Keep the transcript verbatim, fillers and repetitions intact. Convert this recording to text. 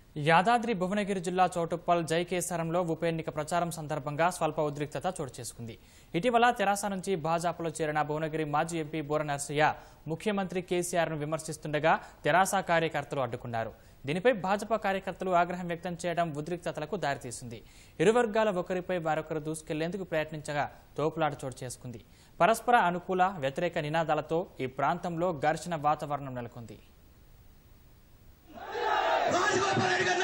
యాదాద్రి భువనగిరి జిల్లా చౌటుప్పల్ జైకేసరంలో ఉప ఎన్నిక ప్రచారం సందర్భంగా స్వల్ప ఉద్రిక్తత చోటు చేసుకుంది. ఇటీవల తెరాస నుంచి భాజపాలో చేరిన భువనగిరి మాజీ ఎంపీ బోర నర్సయ్య ముఖ్యమంత్రి కేసీఆర్ ను విమర్శిస్తుండగా తెరాస కార్యకర్తలు అడ్డుకున్నారు. దీనిపై భాజపా కార్యకర్తలు ఆగ్రహం వ్యక్తం చేయడం ఉద్రిక్తతలకు దారితీసింది. ఇరు వర్గాల ఒకరిపై మరొకరు దూసుకెళ్లేందుకు ప్రయత్నించగా తోపులాట చోటు చేసుకుంది. పరస్పర అనుకూల వ్యతిరేక నినాదాలతో ఈ ప్రాంతంలో ఘర్షణ వాతావరణం నెలకొంది.